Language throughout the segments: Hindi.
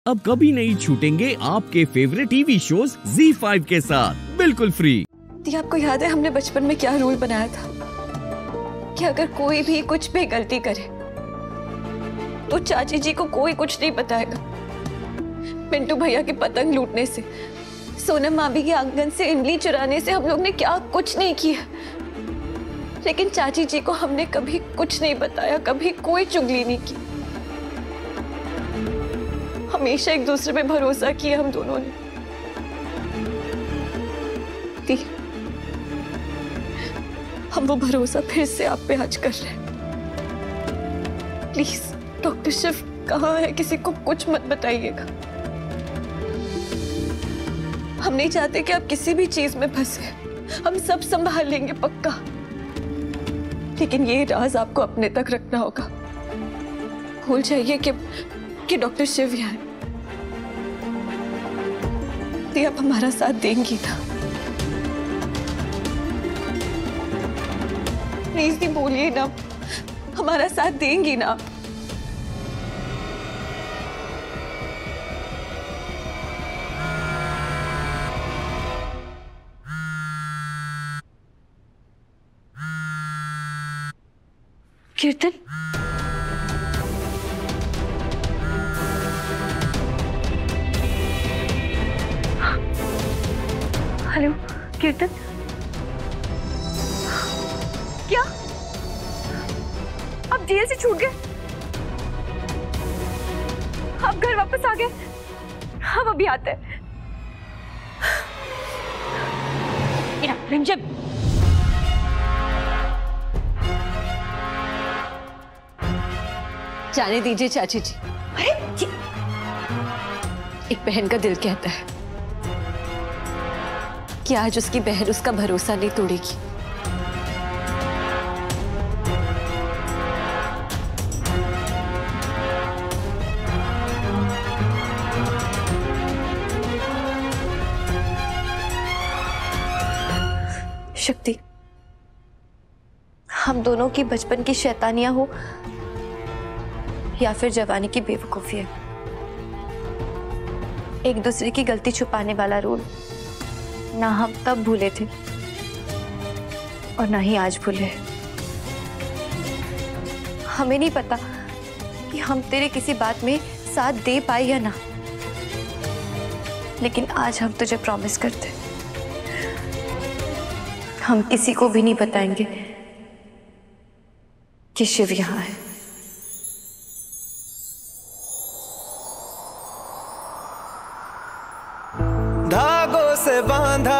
अब कभी नहीं छूटेंगे आपके फेवरेट टीवी शोज ZEE5 के साथ बिल्कुल फ्री। दी, आपको याद है हमने बचपन में क्या रूल बनाया था कि अगर कोई भी कुछ भी गलती करे तो चाची जी को कोई कुछ नहीं बताएगा। पिंटू भैया की पतंग लूटने से, सोनम मामी के आंगन से इमली चुराने से हम लोग ने क्या कुछ नहीं किया, लेकिन चाची जी को हमने कभी कुछ नहीं बताया, कभी कोई चुगली नहीं की। हमेशा एक दूसरे पे भरोसा किया हम दोनों ने। दी, हम वो भरोसा फिर से आप पे आज कर रहे हैं। प्लीज डॉक्टर शिव कहाँ है, किसी को कुछ मत बताइएगा। हम नहीं चाहते कि आप किसी भी चीज में फंसे। हम सब संभाल लेंगे पक्का, लेकिन ये राज आपको अपने तक रखना होगा। भूल जाइए कि डॉक्टर शिव यहाँ है। दी, आप हमारा साथ देंगी ना? प्लीज दी, बोलिए ना, हमारा साथ देंगी ना? कीर्तन, हेलो कीर्तन, क्या आप जेल से छूट गए? आप घर वापस आ गए? हम अभी आते हैं। रिमझिम, जाने दीजिए चाची जी। अरे एक बहन का दिल कहता है कि आज उसकी बहन उसका भरोसा नहीं तोड़ेगी। शक्ति, हम दोनों की बचपन की शैतानियां हो या फिर जवानी की बेवकूफी है, एक दूसरे की गलती छुपाने वाला रूल ना हम तब भूले थे और ना ही आज भूले। हमें नहीं पता कि हम तेरे किसी बात में साथ दे पाए या ना, लेकिन आज हम तुझे प्रॉमिस करते, हम किसी को भी नहीं बताएंगे कि शिव यहाँ है। धागों से बांधा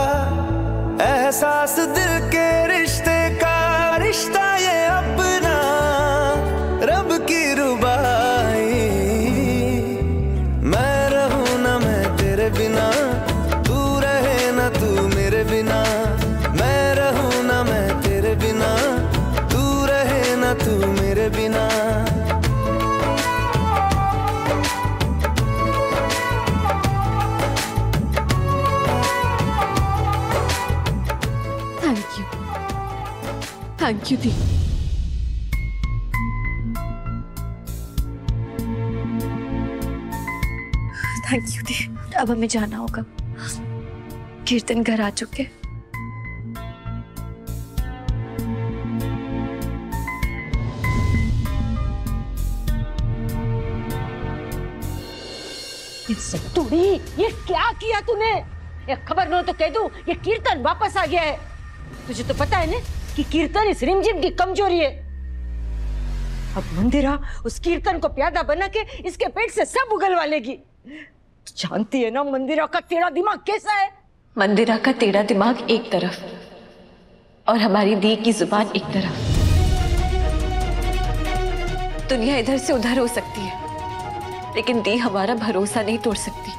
एहसास दिल के रिश्ते का, रिश्ता ये अपना रब की रुबाई। मैं रहूं ना मैं तेरे बिना, तू रहे ना तू मेरे बिना। मैं रहूं ना मैं तेरे बिना, तू रहे ना तू मेरे बिना। थैंक यू दी। थैंक यू दी। अब हमें जाना होगा, कीर्तन घर आ चुके। सत्तूड़ी, ये क्या किया तूने? ये खबर न तो कह दूं, ये कीर्तन वापस आ गया है। तुझे तो पता है ना कि कीर्तन इस रिमझिम की कमजोरी है। अब मंदिरा उस कीर्तन को प्यादा बना के इसके पेट से सब उगलवा लेगी। तू जानती है ना मंदिरा का टेढ़ा दिमाग कैसा है। मंदिरा का टेढ़ा दिमाग एक तरफ और हमारी दी की जुबान एक तरफ। दुनिया इधर से उधर हो सकती है, लेकिन दी हमारा भरोसा नहीं तोड़ सकती।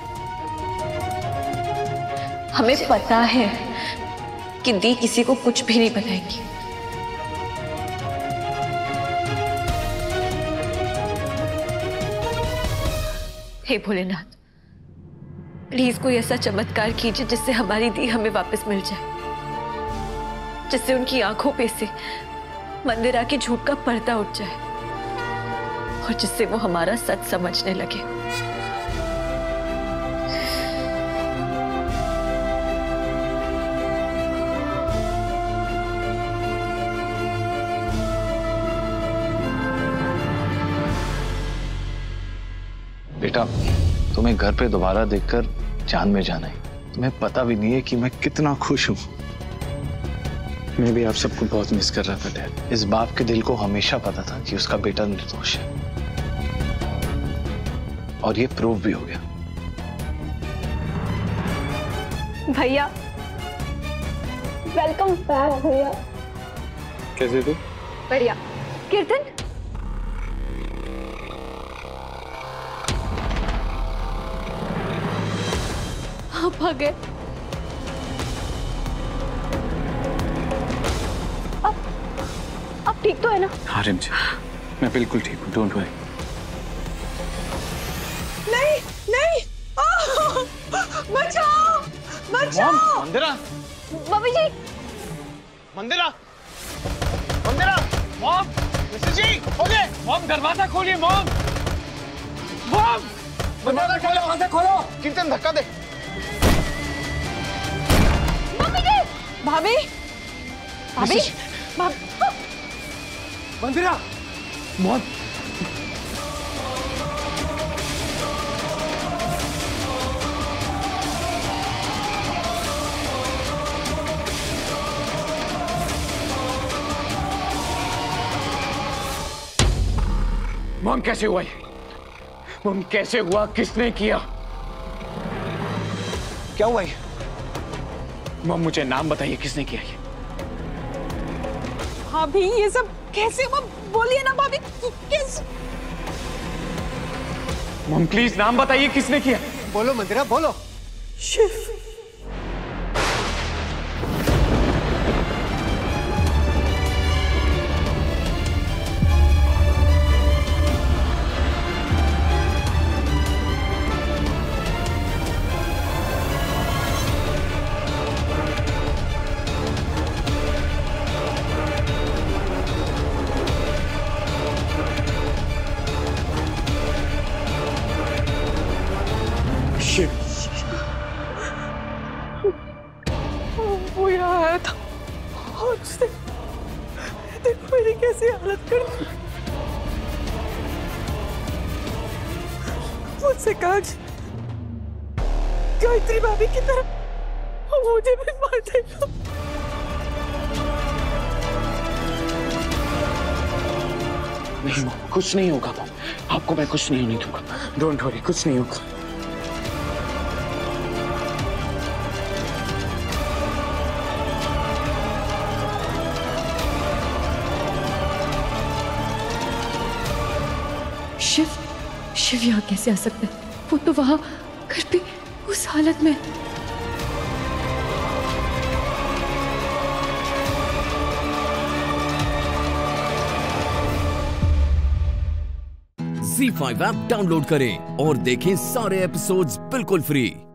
हमें पता है कि दी किसी को कुछ भी नहीं बताएंगी। हे भोलेनाथ, प्लीज कोई ऐसा चमत्कार कीजिए जिससे हमारी दी हमें वापस मिल जाए, जिससे उनकी आंखों पे से मंदिरा के झूठ का पर्दा उठ जाए और जिससे वो हमारा सच समझने लगे। बेटा, तुम्हें घर पे दोबारा देखकर जान में जाना है। तुम्हें पता भी नहीं है कि मैं कितना खुश हूँ। मैं भी आप सबको बहुत मिस कर रहा था डैड। इस बाप के दिल को हमेशा पता था कि उसका बेटा निर्दोष है, और ये प्रूव भी हो गया। भैया वेलकम बैक भैया। कैसे थे? बढ़िया। कीर्तन आप आ गए। आप ठीक तो है ना? हाँ रिम जी, मैं बिल्कुल ठीक हूँ, डोंट वरी। नहीं नहीं, बचाओ बचाओ। Mandira, mummy ji, Mandira, Mandira, mom, Mrs ji, खोलिए, मॉम दरवाजा खोलिए, मॉम, मॉम, दरवाजा खोलो, दरवाजा खोलो। कीर्तन धक्का दे। मम्मी जी, भाभी, भाभी, मंदिरा, मॉम, मॉम कैसे हुआ ये? मॉम कैसे हुआ? किसने किया? क्या हुआ ये? मॉम मुझे नाम बताइए, किसने किया ये? भाभी ये सब कैसे? बोलिए ना भाभी, कैसे? मॉम प्लीज नाम बताइए, किसने किया? बोलो मंदिरा, बोलो। शिव। वो यहाँ आया था और उसने देखो मेरी कैसी हालत कर दी। मुझसे कहा गायत्री भाभी की तरह मुझे भी मार देगा। नहीं मॉम, कुछ नहीं होगा मॉम, आपको मैं कुछ नहीं होने दूंगा, डोंट वरी, कुछ नहीं होगा। शिव यहाँ कैसे आ सकता है? वो तो वहां घर पे उस हालत में। ZEE5 ऐप डाउनलोड करें और देखें सारे एपिसोड्स बिल्कुल फ्री।